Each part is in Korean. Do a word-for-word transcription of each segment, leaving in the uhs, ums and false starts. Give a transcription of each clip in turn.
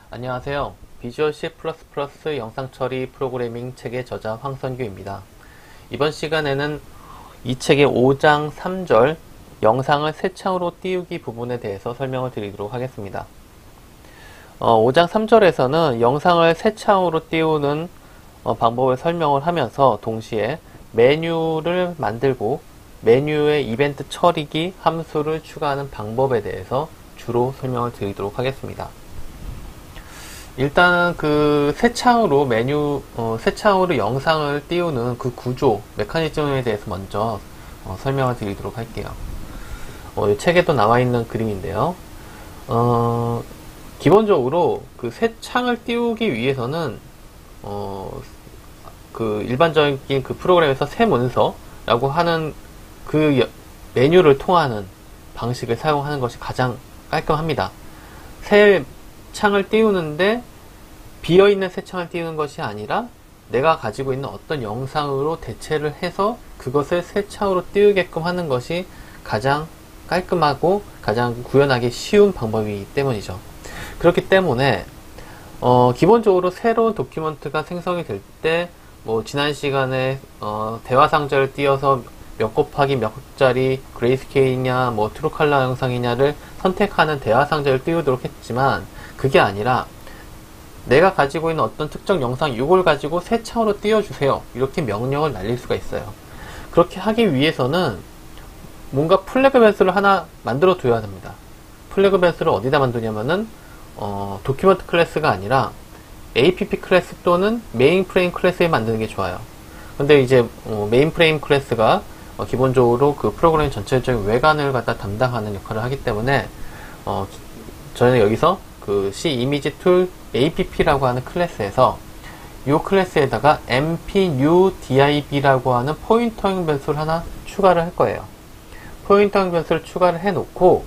안녕하세요. 비주얼 C 플러스 플러스 영상 처리 프로그래밍 책의 저자 황선규입니다. 이번 시간에는 이 책의 오 장 삼 절 영상을 새 창으로 띄우기 부분에 대해서 설명을 드리도록 하겠습니다. 어, 오 장 삼 절에서는 영상을 새 창으로 띄우는 어, 방법을 설명을 하면서 동시에 메뉴를 만들고 메뉴에 이벤트 처리기 함수를 추가하는 방법에 대해서 주로 설명을 드리도록 하겠습니다. 일단은 그 새 창으로 메뉴, 어, 새 창으로 영상을 띄우는 그 구조, 메커니즘에 대해서 먼저 어, 설명을 드리도록 할게요. 어, 이 책에도 나와 있는 그림인데요. 어, 기본적으로 그 새 창을 띄우기 위해서는 어, 그 일반적인 그 프로그램에서 새 문서라고 하는 그 여, 메뉴를 통하는 방식을 사용하는 것이 가장 깔끔합니다. 새 창을 띄우는데 비어있는 새 창을 띄우는 것이 아니라 내가 가지고 있는 어떤 영상으로 대체를 해서 그것을 새 창으로 띄우게끔 하는 것이 가장 깔끔하고 가장 구현하기 쉬운 방법이기 때문이죠. 그렇기 때문에 어, 기본적으로 새로운 도큐먼트가 생성이 될 때 뭐 지난 시간에 어, 대화 상자를 띄워서 몇 곱하기 몇 짜리 그레이스케일이냐 뭐 트루 컬러 영상이냐를 선택하는 대화 상자를 띄우도록 했지만 그게 아니라 내가 가지고 있는 어떤 특정 영상 이걸 가지고 새 창으로 띄워주세요 이렇게 명령을 날릴 수가 있어요. 그렇게 하기 위해서는 뭔가 플래그 변수를 하나 만들어 둬야 됩니다. 플래그 변수를 어디다 만드냐면은 어, 도큐먼트 클래스가 아니라 에이피피 클래스 또는 메인 프레임 클래스에 만드는 게 좋아요. 근데 이제 어, 메인 프레임 클래스가 어, 기본적으로 그 프로그램 전체적인 외관을 갖다 담당하는 역할을 하기 때문에 어, 저는 여기서 그 C 이미지 툴 에이피피라고 하는 클래스에서 이 클래스에다가 엠피뉴 디아이비라고 하는 포인터형 변수를 하나 추가를 할 거예요. 포인터형 변수를 추가를 해 놓고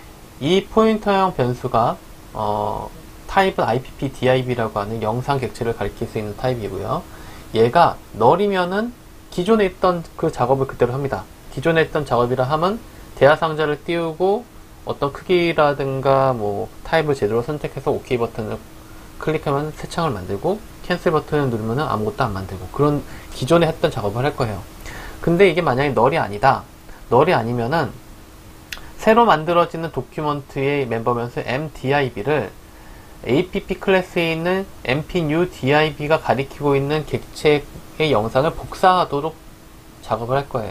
이 포인터형 변수가 어, 타입은 아이피피 디아이비라고 하는 영상 객체를 가리킬 수 있는 타입이고요. 얘가 널이면은 기존에 있던 그 작업을 그대로 합니다. 기존에 있던 작업이라 하면 대화 상자를 띄우고 어떤 크기라든가 뭐 타입을 제대로 선택해서 오케이 버튼을 클릭하면 새 창을 만들고 캔슬 버튼을 누르면 아무것도 안 만들고 그런 기존에 했던 작업을 할 거예요. 근데 이게 만약에 널이 아니다. 널이 아니면은 새로 만들어지는 도큐먼트의 멤버 변수 엠디아이비를 에이피피 클래스에 있는 엠피뉴 디아이비가 가리키고 있는 객체의 영상을 복사하도록 작업을 할 거예요.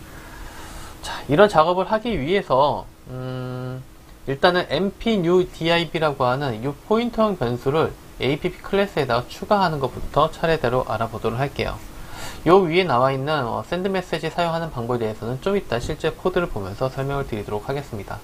자, 이런 작업을 하기 위해서 음, 일단은 엠피뉴 디아이비라고 하는 이 포인터형 변수를 에이피피 클래스에다가 추가하는 것부터 차례대로 알아보도록 할게요. 요 위에 나와 있는 어, 샌드 메시지 사용하는 방법에 대해서는 좀 이따 실제 코드를 보면서 설명을 드리도록 하겠습니다.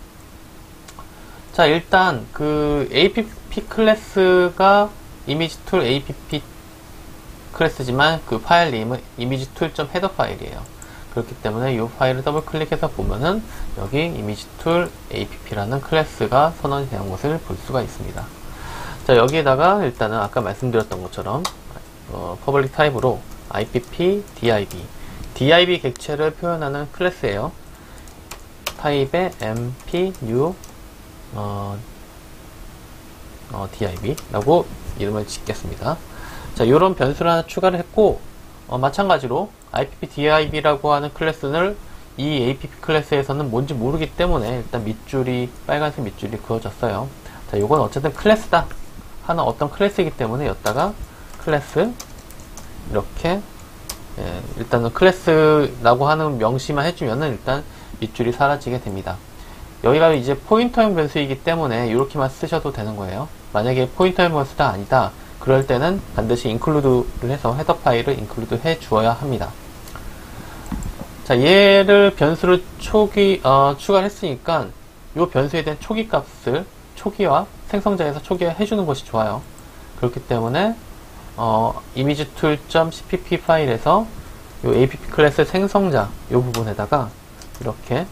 자, 일단 그 에이피피 클래스가 이미지 툴 에이피피 클래스지만 그 파일 네임은 이미지 툴.헤더 파일이에요. 그렇기 때문에 이 파일을 더블 클릭해서 보면은 여기 이미지 툴 에이피피라는 클래스가 선언이 되는 것을 볼 수가 있습니다. 자, 여기에다가 일단은 아까 말씀드렸던 것처럼 어, 퍼블릭 타입으로 아이피피 디아이비 디아이비 객체를 표현하는 클래스예요. 타입의 엠피뉴 어, 어, 디아이비라고 이름을 짓겠습니다. 자, 요런 변수를 하나 추가를 했고 어, 마찬가지로 아이피피 디아이비라고 하는 클래스를 이 에이피피 클래스에서는 뭔지 모르기 때문에 일단 밑줄이 빨간색 밑줄이 그어졌어요. 자, 요건 어쨌든 클래스다 하는 어떤 클래스이기 때문에 여기다가 클래스 이렇게 예, 일단은 클래스라고 하는 명시만 해주면은 일단 밑줄이 사라지게 됩니다. 여기가 이제 포인터형 변수이기 때문에 이렇게만 쓰셔도 되는 거예요. 만약에 포인터형 변수가 아니다 그럴 때는 반드시 include를 해서 헤더 파일을 include 해 주어야 합니다. 자, 얘를 변수를 초기 어, 추가를 했으니까 이 변수에 대한 초기 값을 초기화 생성자에서 초기화 해주는 것이 좋아요. 그렇기 때문에 어, 이미지 툴.씨피피 파일에서 이 에이피피 클래스 생성자 이 부분에다가 이렇게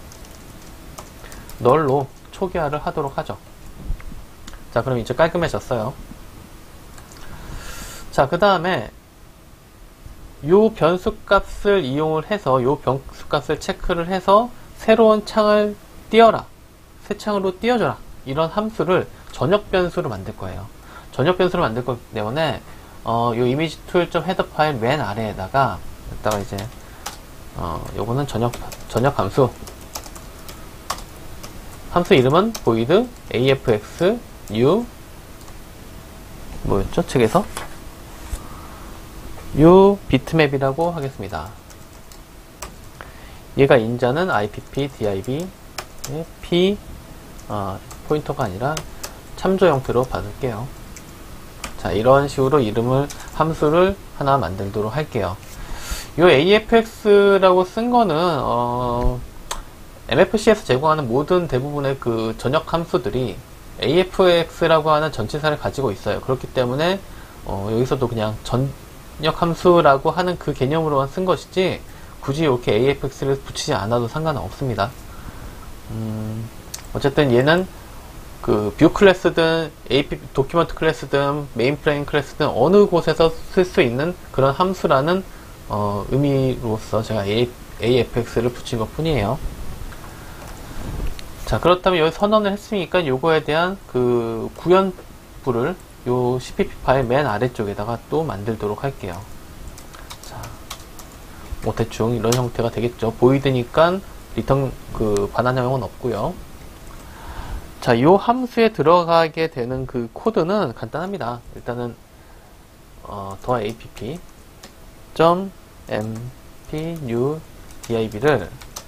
널로 초기화를 하도록 하죠. 자, 그럼 이제 깔끔해졌어요. 자, 그 다음에 요 변수 값을 이용을 해서 요 변수 값을 체크를 해서 새로운 창을 띄워라, 새 창으로 띄워줘라 이런 함수를 전역 변수로 만들 거예요. 전역 변수를 만들 거기 때문에 어, 요 이미지 툴 점 헤더 파일 맨 아래에다가 여기다가 이제 어, 요거는 전역 전역 함수 함수 이름은 void afx u 뭐였죠? 책에서 u 비트맵이라고 하겠습니다. 얘가 인자는 ipp div p 어, 포인터가 아니라 참조 형태로 받을게요. 자, 이런 식으로 이름을 함수를 하나 만들도록 할게요. 요 afx라고 쓴 거는 어, 엠에프씨에서 제공하는 모든 대부분의 그 전역 함수들이 afx라고 하는 전치사를 가지고 있어요. 그렇기 때문에 어, 여기서도 그냥 전역 함수라고 하는 그 개념으로만 쓴 것이지 굳이 이렇게 afx를 붙이지 않아도 상관은 없습니다. 음, 어쨌든 얘는 그 뷰 클래스든 에이피 도큐먼트 클래스든 메인 프레임 클래스든 어느 곳에서 쓸 수 있는 그런 함수라는 어, 의미로서 제가 afx를 붙인 것 뿐이에요. 자, 그렇다면 여기 선언을 했으니까 요거에 대한 그 구현부를 요 씨피피 파일 맨 아래쪽에다가 또 만들도록 할게요. 자, 뭐 대충 이런 형태가 되겠죠. 보이드니까 리턴 그 반환형은 없고요. 자, 요 함수에 들어가게 되는 그 코드는 간단합니다. 일단은 어, 더 app mp new div를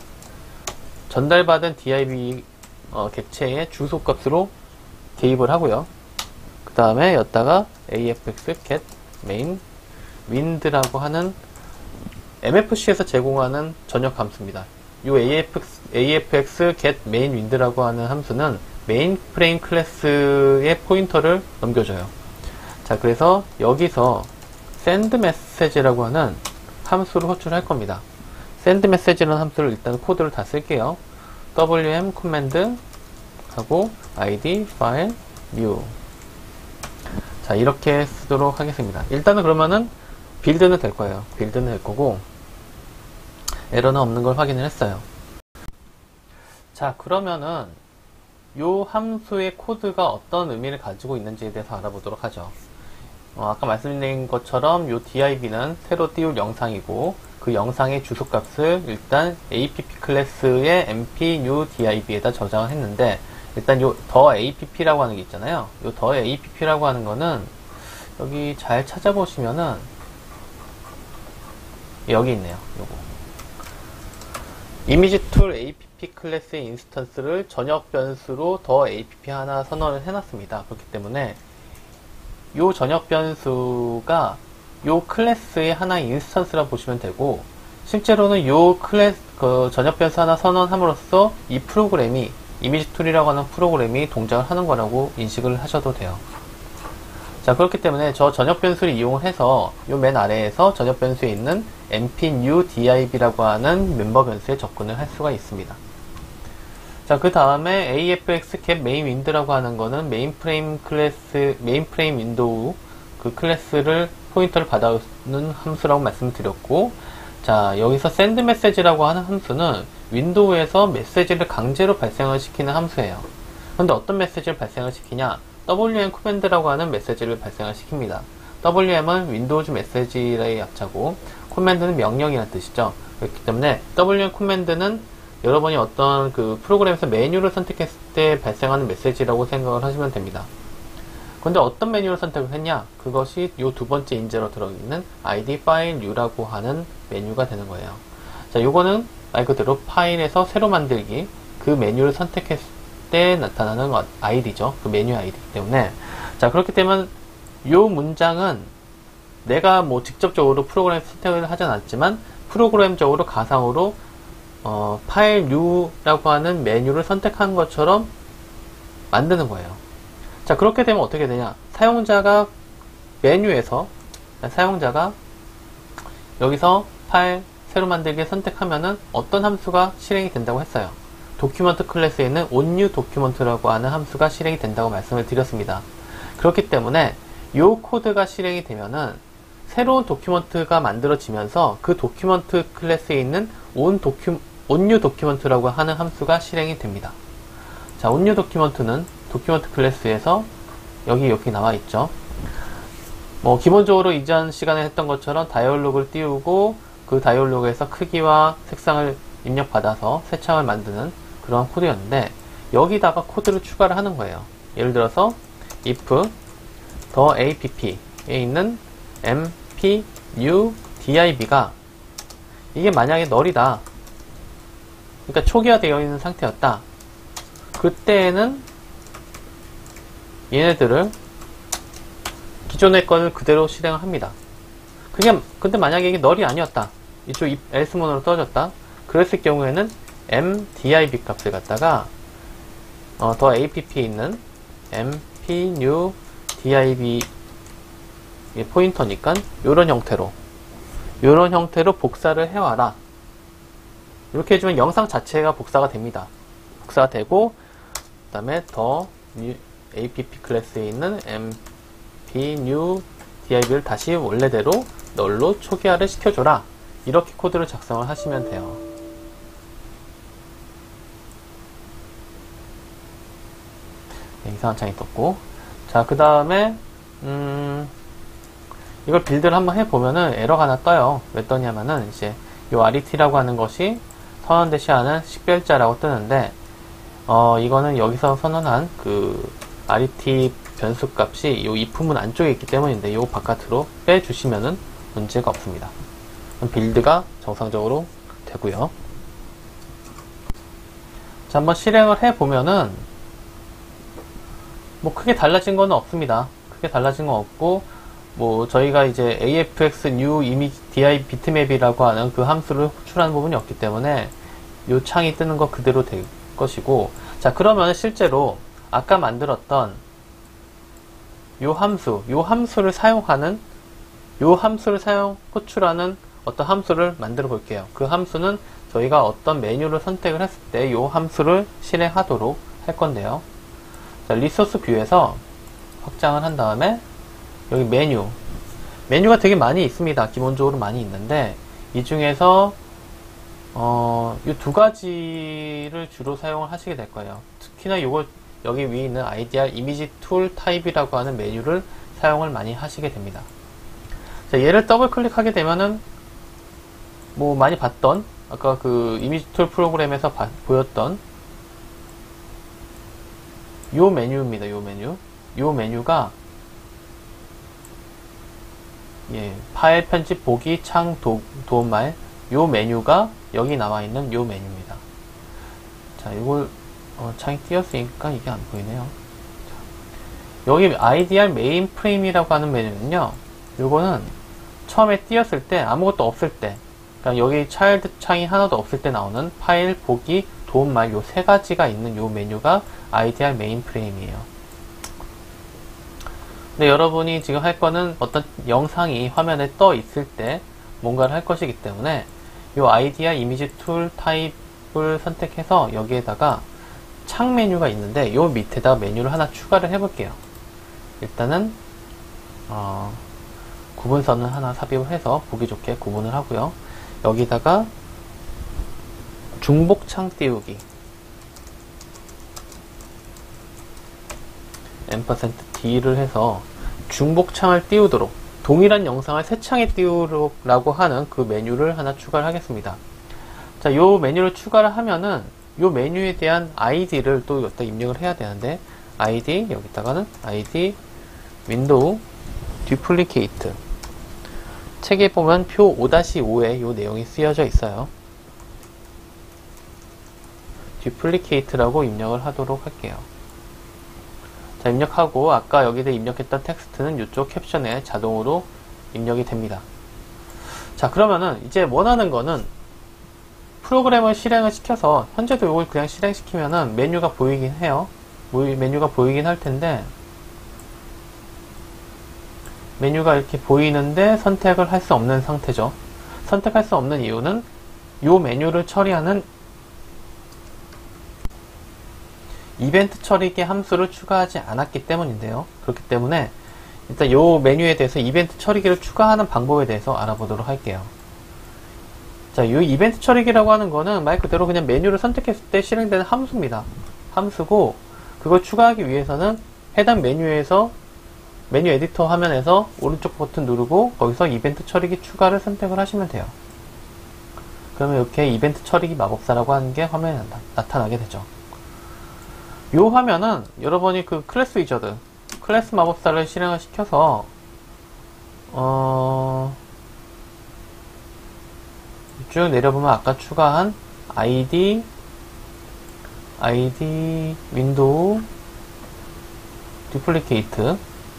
전달받은 div 어, 객체의 주소값으로 개입을 하고요. 그 다음에 여기다가 afx get main wind라고 하는 엠에프씨에서 제공하는 전역 함수입니다. 이 afx, afx get main wind라고 하는 함수는 메인 프레임 클래스의 포인터를 넘겨줘요. 자, 그래서 여기서 send message라고 하는 함수를 호출할 겁니다. send message라는 함수를 일단 코드를 다 쓸게요. wm command 하고 id file new. 자, 이렇게 쓰도록 하겠습니다. 일단은 그러면은 빌드는 될 거예요. 빌드는 될 거고 에러는 없는 걸 확인을 했어요. 자, 그러면은 요 함수의 코드가 어떤 의미를 가지고 있는지에 대해서 알아보도록 하죠. 어, 아까 말씀드린 것처럼 요 div는 새로 띄울 영상이고 그 영상의 주소값을 일단 app 클래스의 mp new div에다 저장을 했는데 일단 요 더 app라고 하는 게 있잖아요. 요 더 app라고 하는 거는 여기 잘 찾아보시면은 여기 있네요. 요거 이미지 툴 app 클래스의 인스턴스를 전역 변수로 더 app 하나 선언을 해놨습니다. 그렇기 때문에 요 전역 변수가 요 클래스의 하나의 인스턴스라 보시면 되고 실제로는 요 클래스 그 전역 변수 하나 선언함으로써 이 프로그램이 이미지 툴이라고 하는 프로그램이 동작을 하는 거라고 인식을 하셔도 돼요. 자, 그렇기 때문에 저 전역 변수를 이용을 해서 요 맨 아래에서 전역 변수에 있는 mp new div라고 하는 멤버 변수에 접근을 할 수가 있습니다. 자, 그 다음에 afx get main wind라고 하는 거는 메인 프레임 클래스, 메인 프레임 윈도우 그 클래스를 포인터를 받아오는 함수라고 말씀드렸고, 자, 여기서 send message라고 하는 함수는 윈도우에서 메시지를 강제로 발생을 시키는 함수예요. 그런데 어떤 메시지를 발생을 시키냐? wm command라고 하는 메시지를 발생을 시킵니다. wm은 윈도우즈 메시지의 약자고, command는 명령이라는 뜻이죠. 그렇기 때문에 wm command는 여러분이 어떤 그 프로그램에서 메뉴를 선택했을 때 발생하는 메시지라고 생각을 하시면 됩니다. 근데 어떤 메뉴를 선택을 했냐? 그것이 요 두 번째 인재로 들어있는 id file new라고 하는 메뉴가 되는 거예요. 자, 요거는 말 그대로 파일에서 새로 만들기 그 메뉴를 선택했을 때 나타나는 아이디죠. 그 메뉴 아이디이기 때문에. 자, 그렇기 때문에 요 문장은 내가 뭐 직접적으로 프로그램 선택을 하진 않지만 프로그램적으로 가상으로 어, 파일 new라고 하는 메뉴를 선택한 것처럼 만드는 거예요. 자, 그렇게 되면 어떻게 되냐? 사용자가 메뉴에서 사용자가 여기서 파일 새로 만들기 선택하면은 어떤 함수가 실행이 된다고 했어요. 도큐먼트 클래스에 있는 onNew 도큐먼트라고 하는 함수가 실행이 된다고 말씀을 드렸습니다. 그렇기 때문에 이 코드가 실행이 되면은 새로운 도큐먼트가 만들어지면서 그 도큐먼트 클래스에 있는 on 도큐 onNew 도큐먼트라고 하는 함수가 실행이 됩니다. 자, onNew 도큐먼트는 도큐먼트 클래스에서 여기 이렇게 나와 있죠. 뭐 기본적으로 이전 시간에 했던 것처럼 다이얼로그를 띄우고 그 다이얼로그에서 크기와 색상을 입력받아서 새 창을 만드는 그런 코드였는데, 여기다가 코드를 추가를 하는 거예요. 예를 들어서 if the app에 있는 mp new div가 이게 만약에 널이다, 그러니까 초기화되어 있는 상태였다, 그때에는 얘네들을 기존의 거를 그대로 실행을 합니다. 그냥 근데 만약에 이게 널이 아니었다, 이쪽 else 문으로 떠졌다, 그랬을 경우에는 mdiv 값을 갖다가 어, 더 app에 있는 mp new div 포인터니까 요런 형태로 요런 형태로 복사를 해와라. 이렇게 해주면 영상 자체가 복사가 됩니다. 복사가 되고, 그 다음에 더 app 클래스에 있는 mp new div를 다시 원래대로 널로 초기화를 시켜줘라. 이렇게 코드를 작성을 하시면 돼요. 네, 이상한 창이 떴고, 자, 그 다음에 음, 이걸 빌드를 한번 해보면은 에러가 하나 떠요. 왜 떠냐면은 이제 요 art라고 하는 것이 선언 대시하는 식별자라고 뜨는데, 어, 이거는 여기서 선언한 그 art 변수 값이 요 if문 안쪽에 있기 때문인데, 요 바깥으로 빼주시면은 문제가 없습니다. 그럼 빌드가 정상적으로 되고요. 자, 한번 실행을 해보면은 뭐 크게 달라진 건 없습니다. 크게 달라진 건 없고, 뭐 저희가 이제 afx new image div bitmap이라고 하는 그 함수를 호출하는 부분이 없기 때문에 요 창이 뜨는 거 그대로 될 것이고, 자, 그러면 실제로 아까 만들었던 요 함수, 요 함수를 사용하는 요 함수를 사용 호출하는 어떤 함수를 만들어 볼게요. 그 함수는 저희가 어떤 메뉴를 선택을 했을 때 요 함수를 실행하도록 할 건데요. 자, 리소스 뷰에서 확장을 한 다음에 여기 메뉴, 메뉴가 되게 많이 있습니다. 기본적으로 많이 있는데, 이 중에서 어, 이 두 가지를 주로 사용을 하시게 될 거예요. 특히나 요걸 여기 위에 있는 아이디알 이미지 툴 타입이라고 하는 메뉴를 사용을 많이 하시게 됩니다. 자, 얘를 더블 클릭하게 되면은 뭐 많이 봤던 아까 그 이미지 툴 프로그램에서 바, 보였던 요 메뉴입니다. 요 메뉴. 요 메뉴가 예, 파일 편집 보기 창 도, 도움말, 요 메뉴가 여기 나와 있는 요 메뉴입니다. 자, 이걸 어, 창이 띄었으니까 이게 안 보이네요. 자, 여기 아이디알 메인 프레임이라고 하는 메뉴는요, 요거는 처음에 띄었을 때 아무것도 없을 때, 그러니까 여기 차일드 창이 하나도 없을 때 나오는 파일 보기 도움말 요 세 가지가 있는 요 메뉴가 아이디알 메인 프레임이에요. 근데 여러분이 지금 할 거는 어떤 영상이 화면에 떠 있을 때 뭔가를 할 것이기 때문에 이 아이디알 이미지 툴 타입을 선택해서 여기에다가 창 메뉴가 있는데 이 밑에다 메뉴를 하나 추가를 해 볼게요. 일단은 어, 구분선을 하나 삽입을 해서 보기 좋게 구분을 하고요. 여기다가 중복창 띄우기 앰퍼센트 D를 해서 중복창을 띄우도록, 동일한 영상을 새 창에 띄우라고 하는 그 메뉴를 하나 추가를 하겠습니다. 자, 요 메뉴를 추가를 하면은 요 메뉴에 대한 아이디를 또 여기다 입력을 해야 되는데, 아이디 여기다가는 아이디 윈도우 듀플리케이트, 책에 보면 표 오 오에 요 내용이 쓰여져 있어요. 듀플리케이트라고 입력을 하도록 할게요. 자, 입력하고 아까 여기다 입력했던 텍스트는 이쪽 캡션에 자동으로 입력이 됩니다. 자, 그러면은 이제 원하는 거는 프로그램을 실행을 시켜서, 현재도 이걸 그냥 실행시키면은 메뉴가 보이긴 해요. 메뉴가 보이긴 할 텐데, 메뉴가 이렇게 보이는데 선택을 할 수 없는 상태죠. 선택할 수 없는 이유는 이 메뉴를 처리하는 이벤트 처리기 함수를 추가하지 않았기 때문인데요. 그렇기 때문에 일단 이 메뉴에 대해서 이벤트 처리기를 추가하는 방법에 대해서 알아보도록 할게요. 자, 이 이벤트 처리기라고 하는 거는 말 그대로 그냥 메뉴를 선택했을 때 실행되는 함수입니다. 함수고, 그걸 추가하기 위해서는 해당 메뉴에서 메뉴 에디터 화면에서 오른쪽 버튼 누르고 거기서 이벤트 처리기 추가를 선택을 하시면 돼요. 그러면 이렇게 이벤트 처리기 마법사라고 하는 게 화면에 나, 나타나게 되죠. 이 화면은 여러분이 그 클래스 위저드, 클래스 마법사를 실행을 시켜서 어... 쭉 내려보면 아까 추가한 아이디, 아이디, 윈도우, 디플리케이트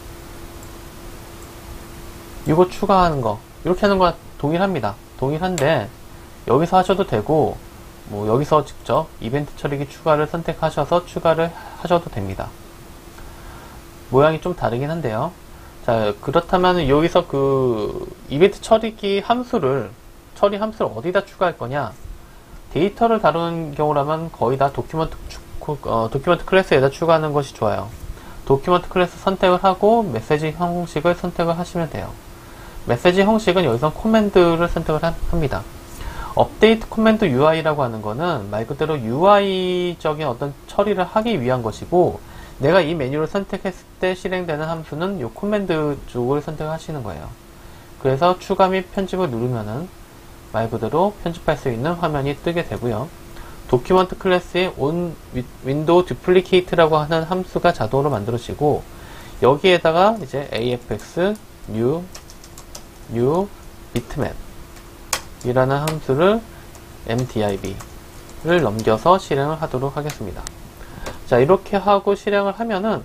이거 추가하는 거 이렇게 하는 거랑 동일합니다. 동일한데 여기서 하셔도 되고 뭐 여기서 직접 이벤트 처리기 추가를 선택하셔서 추가를 하셔도 됩니다. 모양이 좀 다르긴 한데요. 자, 그렇다면 여기서 그 이벤트 처리기 함수를 처리 함수를 어디다 추가할 거냐? 데이터를 다루는 경우라면 거의 다 도큐먼트, 어, 도큐먼트 클래스에다 추가하는 것이 좋아요. 도큐먼트 클래스 선택을 하고 메시지 형식을 선택을 하시면 돼요. 메시지 형식은 여기서 코맨드를 선택을 합니다. 업데이트 코맨드 유아이라고 하는 거는 말 그대로 유아이적인 어떤 처리를 하기 위한 것이고, 내가 이 메뉴를 선택했을 때 실행되는 함수는 이 코맨드 쪽을 선택하시는 거예요. 그래서 추가 및 편집을 누르면은 말 그대로 편집할 수 있는 화면이 뜨게 되고요. 도큐먼트 클래스의 on window duplicate라고 하는 함수가 자동으로 만들어지고, 여기에다가 이제 afx new new bitmap 이라는 함수를 mdib를 넘겨서 실행을 하도록 하겠습니다. 자, 이렇게 하고 실행을 하면은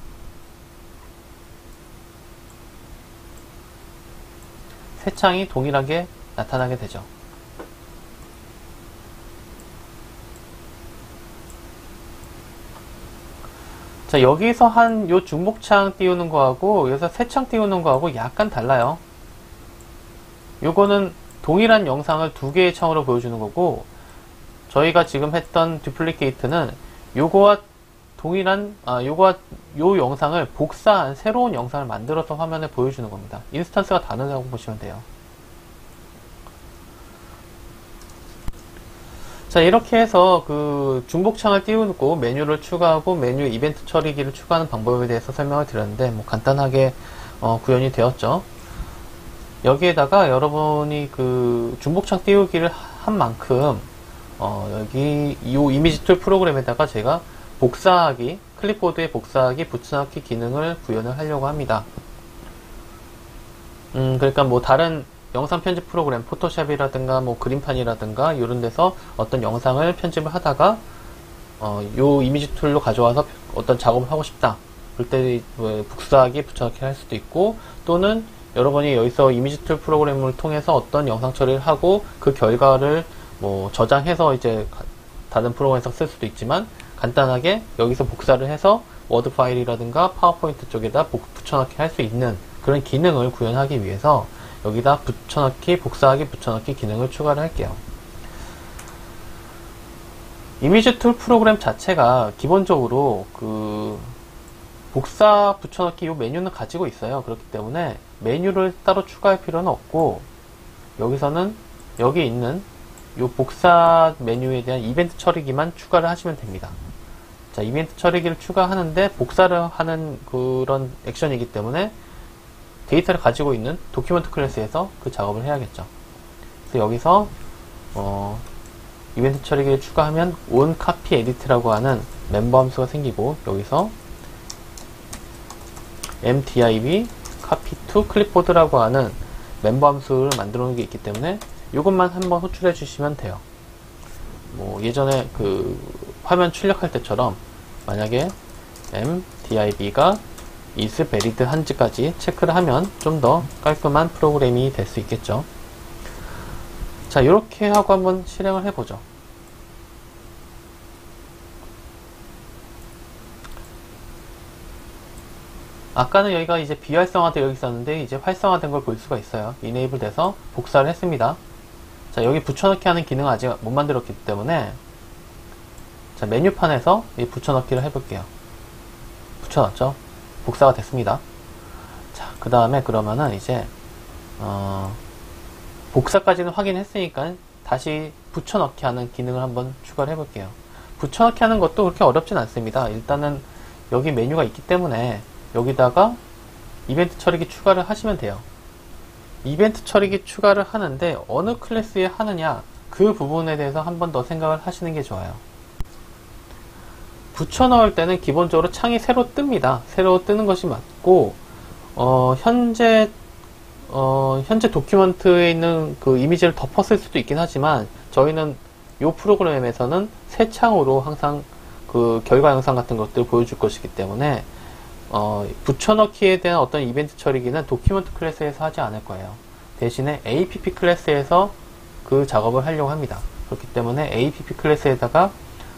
새 창이 동일하게 나타나게 되죠. 자, 여기서 한 요 중복창 띄우는 거하고 여기서 새 창 띄우는 거하고 약간 달라요. 요거는 동일한 영상을 두 개의 창으로 보여주는 거고, 저희가 지금 했던 듀플리케이트는 요거와 동일한 아 요거와 요 영상을 복사한 새로운 영상을 만들어서 화면에 보여주는 겁니다. 인스턴스가 다르다고 보시면 돼요. 자, 이렇게 해서 그 중복창을 띄우고 메뉴를 추가하고 메뉴 이벤트 처리기를 추가하는 방법에 대해서 설명을 드렸는데, 뭐 간단하게 어, 구현이 되었죠. 여기에다가 여러분이 그 중복창 띄우기를 한 만큼 어, 여기 이 이미지 툴 프로그램에다가 제가 복사하기, 클립보드에 복사하기, 붙여넣기 기능을 구현을 하려고 합니다. 음, 그러니까 뭐 다른 영상 편집 프로그램, 포토샵이라든가 뭐 그림판이라든가 이런 데서 어떤 영상을 편집을 하다가 어, 요 이미지 툴로 가져와서 어떤 작업을 하고 싶다. 그럴 때 뭐 복사하기, 붙여넣기 할 수도 있고, 또는 여러분이 여기서 이미지 툴 프로그램을 통해서 어떤 영상 처리를 하고 그 결과를 뭐 저장해서 이제 다른 프로그램에서 쓸 수도 있지만, 간단하게 여기서 복사를 해서 워드 파일이라든가 파워포인트 쪽에다 붙여넣기 할 수 있는 그런 기능을 구현하기 위해서 여기다 붙여넣기, 복사하기, 붙여넣기 기능을 추가를 할게요. 이미지 툴 프로그램 자체가 기본적으로 그 복사, 붙여넣기 이 메뉴는 가지고 있어요. 그렇기 때문에 메뉴를 따로 추가할 필요는 없고, 여기서는 여기 있는 이 복사 메뉴에 대한 이벤트 처리기만 추가를 하시면 됩니다. 자, 이벤트 처리기를 추가하는데 복사를 하는 그런 액션이기 때문에 데이터를 가지고 있는 도큐먼트 클래스에서 그 작업을 해야겠죠. 그래서 여기서 어, 이벤트 처리기를 추가하면 on copy edit라고 하는 멤버 함수가 생기고, 여기서 mdib copy to clipboard라고 하는 멤버 함수를 만들어 놓은 게 있기 때문에 이것만 한번 호출해 주시면 돼요. 뭐 예전에 그 화면 출력할 때처럼 만약에 mdib가 is valid 한지까지 체크를 하면 좀 더 깔끔한 프로그램이 될 수 있겠죠. 자, 이렇게 하고 한번 실행을 해보죠. 아까는 여기가 이제 비활성화되어 여기 있었는데 이제 활성화된 걸 볼 수가 있어요. 이네이블 돼서 복사를 했습니다. 자, 여기 붙여넣기 하는 기능 아직 못 만들었기 때문에 자, 메뉴판에서 이 붙여넣기를 해볼게요. 붙여넣었죠? 복사가 됐습니다. 자, 그 다음에 그러면은 이제 어, 복사까지는 확인했으니까 다시 붙여넣기 하는 기능을 한번 추가를 해볼게요. 붙여넣기 하는 것도 그렇게 어렵진 않습니다. 일단은 여기 메뉴가 있기 때문에 여기다가 이벤트 처리기 추가를 하시면 돼요. 이벤트 처리기 추가를 하는데 어느 클래스에 하느냐, 그 부분에 대해서 한 번 더 생각을 하시는 게 좋아요. 붙여 넣을 때는 기본적으로 창이 새로 뜹니다. 새로 뜨는 것이 맞고, 어, 현재 어, 현재 도큐먼트에 있는 그 이미지를 덮었을 수도 있긴 하지만, 저희는 이 프로그램에서는 새 창으로 항상 그 결과 영상 같은 것들을 보여줄 것이기 때문에, 어, 붙여넣기에 대한 어떤 이벤트 처리기는 도큐먼트 클래스에서 하지 않을 거예요. 대신에 에이피피 클래스에서 그 작업을 하려고 합니다. 그렇기 때문에 에이피피 클래스에다가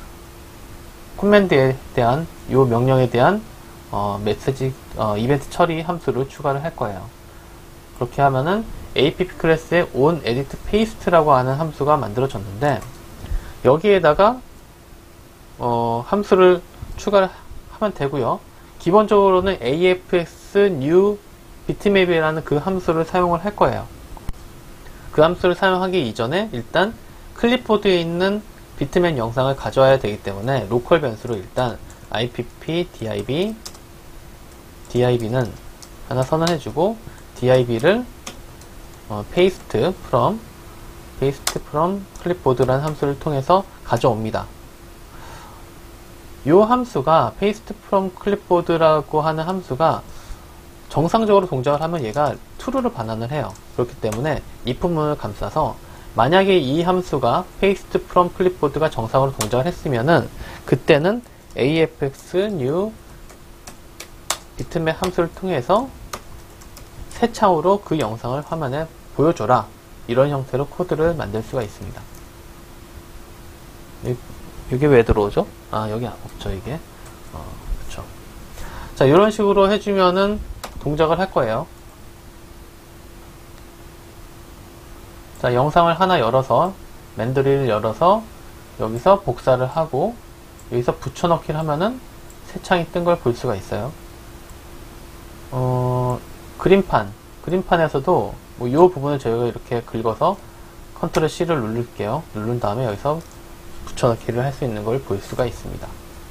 코맨드에 대한, 이 명령에 대한 어, 메시지, 어, 이벤트 처리 함수를 추가를 할 거예요. 그렇게 하면은 에이피피 클래스에 on edit paste라고 하는 함수가 만들어졌는데, 여기에다가 어, 함수를 추가를 하면 되고요. 기본적으로는 에이에프엑스 new bitmap이라는 그 함수를 사용을 할 거예요. 그 함수를 사용하기 이전에 일단 클립보드에 있는 비트맵 영상을 가져와야 되기 때문에 로컬 변수로 일단 ipp dib dib는 하나 선언해주고, dib를 어, paste from paste from clipboard라는 함수를 통해서 가져옵니다. 이 함수가 paste from clipboard라고 하는 함수가 정상적으로 동작을 하면 얘가 true를 반환을 해요. 그렇기 때문에 if문을 감싸서, 만약에 이 함수가 paste from clipboard가 정상으로 동작을 했으면은 그때는 afx new bitmap 함수를 통해서 새 창으로 그 영상을 화면에 보여줘라, 이런 형태로 코드를 만들 수가 있습니다. 이게 왜 들어오죠? 아, 여기 없죠, 이게. 어, 그쵸. 자, 이런 식으로 해주면은 동작을 할 거예요. 자, 영상을 하나 열어서, 맨드리를 열어서, 여기서 복사를 하고, 여기서 붙여넣기를 하면은 새 창이 뜬 걸 볼 수가 있어요. 어, 그림판. 그림판에서도 뭐, 이 부분을 저희가 이렇게 긁어서 컨트롤 C를 누를게요. 누른 다음에 여기서 붙여넣기를 할 수 있는 걸 볼 수가 있습니다.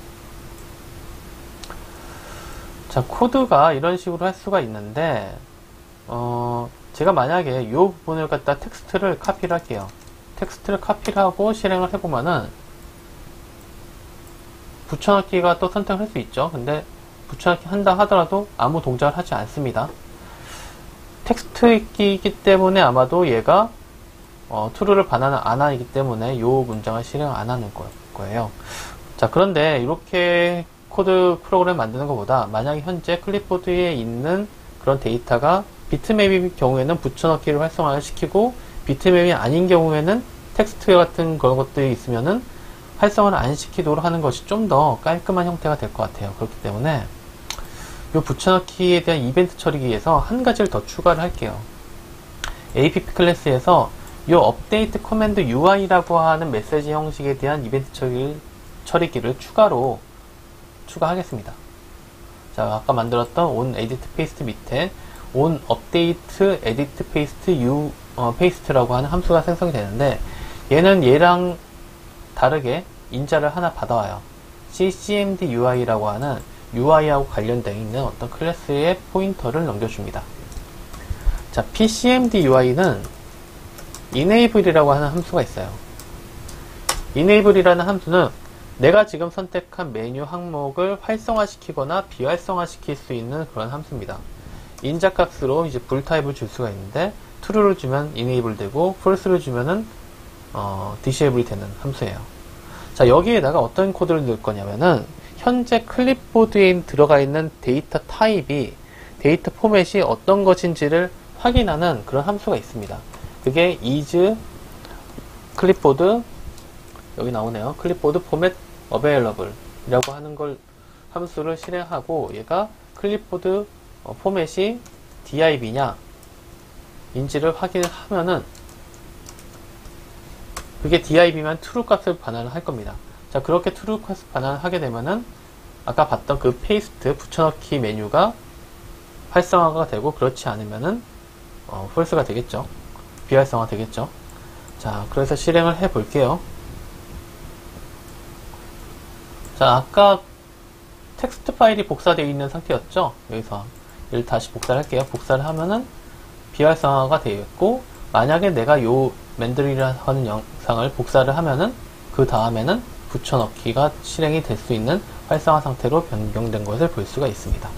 자, 코드가 이런 식으로 할 수가 있는데, 어, 제가 만약에 이 부분을 갖다 텍스트를 카피를 할게요. 텍스트를 카피를 하고 실행을 해보면은, 붙여넣기가 또 선택을 할 수 있죠. 근데 붙여넣기 한다 하더라도 아무 동작을 하지 않습니다. 텍스트이기 때문에 아마도 얘가 어, true를 반환을 안 하기 때문에 이 문장을 실행 안 하는 거예요. 자, 그런데 이렇게 코드 프로그램 만드는 것보다, 만약에 현재 클립보드에 있는 그런 데이터가 비트맵일 경우에는 붙여넣기를 활성화를 시키고, 비트맵이 아닌 경우에는 텍스트 같은 그런 것들이 있으면은 활성화를 안 시키도록 하는 것이 좀 더 깔끔한 형태가 될 것 같아요. 그렇기 때문에 이 붙여넣기에 대한 이벤트 처리기 위해서 한 가지를 더 추가를 할게요. 에이피피 클래스에서 이 업데이트 커맨드 유아이라고 하는 메시지 형식에 대한 이벤트 처리, 처리기를 추가로 추가하겠습니다. 자, 아까 만들었던 on edit paste 밑에 on update edit paste u 어, paste라고 하는 함수가 생성이 되는데, 얘는 얘랑 다르게 인자를 하나 받아와요. ccmd ui라고 하는 유아이하고 관련되어 있는 어떤 클래스의 포인터를 넘겨줍니다. 자, pcmd ui는 enable이라고 하는 함수가 있어요. enable이라는 함수는 내가 지금 선택한 메뉴 항목을 활성화시키거나 비활성화시킬 수 있는 그런 함수입니다. 인자 값으로 이제 불 타입을 줄 수가 있는데, true를 주면 enable 되고, false를 주면은 어, disable 되는 함수예요. 자, 여기에다가 어떤 코드를 넣을 거냐면은, 현재 클립보드에 들어가 있는 데이터 타입이, 데이터 포맷이 어떤 것인지를 확인하는 그런 함수가 있습니다. 그게 is clipboard, 여기 나오네요. clipboard format available 이라고 하는 걸 함수를 실행하고, 얘가 클립보드 어, 포맷이 dib냐 인지를 확인을 하면은, 그게 dib면 true 값을 반환을 할 겁니다. 자, 그렇게 true 값을 반환을 하게 되면은 아까 봤던 그 paste 붙여넣기 메뉴가 활성화가 되고, 그렇지 않으면은 어, false가 되겠죠. 비활성화 되겠죠. 자, 그래서 실행을 해 볼게요. 자, 아까 텍스트 파일이 복사되어 있는 상태였죠. 여기서 얘를 다시 복사를 할게요. 복사를 하면은 비활성화가 되어 있고, 만약에 내가 요 맨들이라 하는 영상을 복사를 하면은 그 다음에는 붙여넣기가 실행이 될 수 있는 활성화 상태로 변경된 것을 볼 수가 있습니다.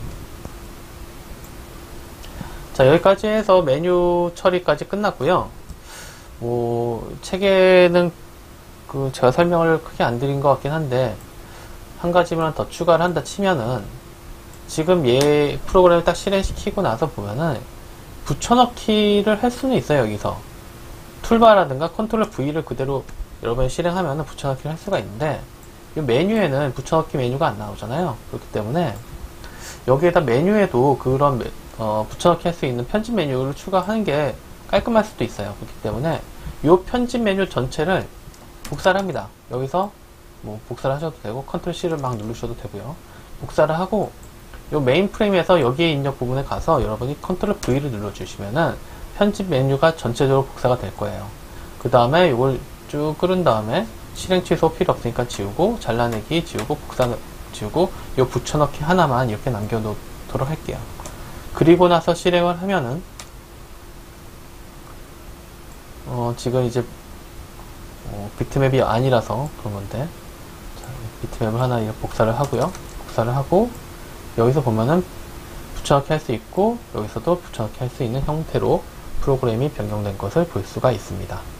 자, 여기까지 해서 메뉴 처리까지 끝났고요. 뭐 책에는 그 제가 설명을 크게 안 드린 것 같긴 한데, 한 가지만 더 추가를 한다 치면은, 지금 얘 프로그램을 딱 실행시키고 나서 보면은 붙여넣기를 할 수는 있어요. 여기서 툴바라든가 컨트롤 V를 그대로 여러분이 실행하면은 붙여넣기를 할 수가 있는데, 이 메뉴에는 붙여넣기 메뉴가 안 나오잖아요. 그렇기 때문에 여기에다 메뉴에도 그런 어, 붙여넣기 할 수 있는 편집 메뉴를 추가하는 게 깔끔할 수도 있어요. 그렇기 때문에 이 편집 메뉴 전체를 복사를 합니다. 여기서 뭐 복사를 하셔도 되고 컨트롤 C를 막 누르셔도 되고요. 복사를 하고 이 메인 프레임에서 여기에 입력 부분에 가서 여러분이 컨트롤 V를 눌러주시면은 편집 메뉴가 전체적으로 복사가 될 거예요. 그 다음에 이걸 쭉 끌은 다음에 실행 취소 필요 없으니까 지우고, 잘라내기 지우고, 복사 지우고, 이 붙여넣기 하나만 이렇게 남겨놓도록 할게요. 그리고 나서 실행을 하면은 어, 지금 이제 어, 비트맵이 아니라서 그런 건데, 자, 비트맵을 하나 이렇게 복사를 하고요. 복사를 하고 여기서 보면은 붙여넣기 할 수 있고, 여기서도 붙여넣기 할 수 있는 형태로 프로그램이 변경된 것을 볼 수가 있습니다.